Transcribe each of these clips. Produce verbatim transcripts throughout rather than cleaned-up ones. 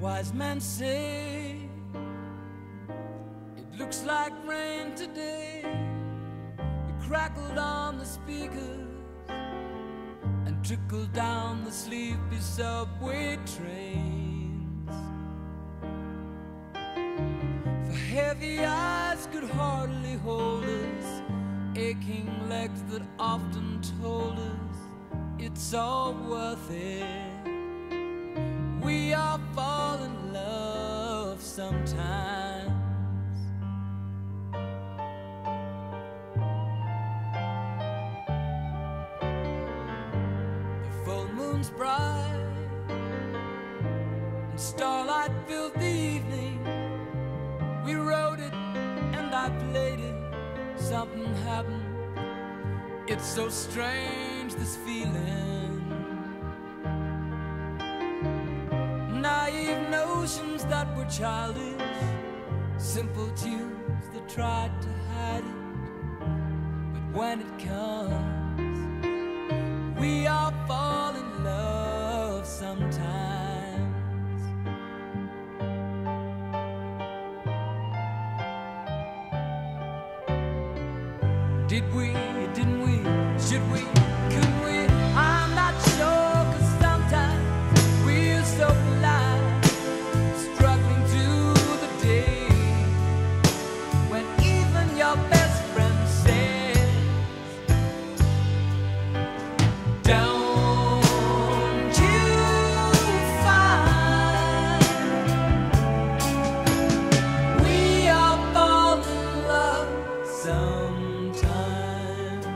Wise men say it looks like rain today. It crackled on the speakers and trickled down the sleepy subway trains. For heavy eyes could hardly hold us, aching legs that often told us it's all worth it. We all fall in love sometimes. The full moon's bright and starlight filled the evening. We wrote it and I played it. Something happened. It's so strange, this feeling. Naive notions that were childish, simple tunes that tried to hide it. But when it comes, we all fall in love sometimes. Did we, didn't we, should we, couldn't we? I'm not sure, 'cause sometimes we're so blind, struggling through the day, when even your best friend says, don't you find we all fall in love sometimes?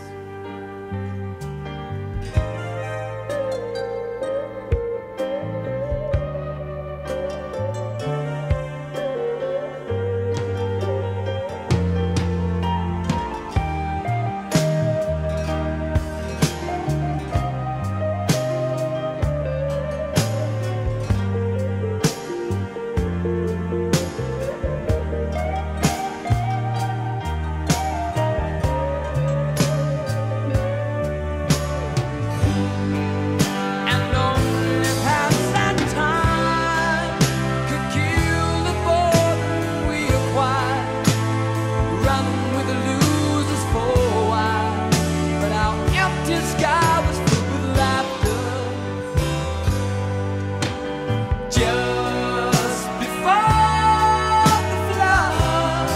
And only past that time could kill the boredom we acquired, running with the losers for a while. But our empty sky was filled with laughter just before the flood,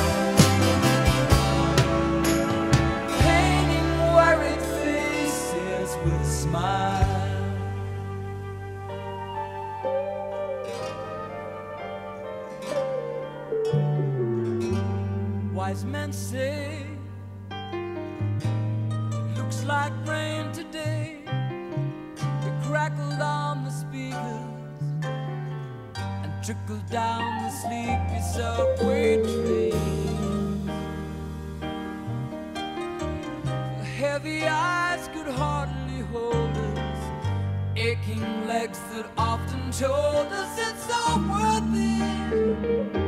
painting worried faces with a smile. Wise men say it looks like rain today. It crackled on the speakers and trickled down the sleepy subway trains. The heavy eyes could hardly hold us, aching legs that often told us it's all worth it.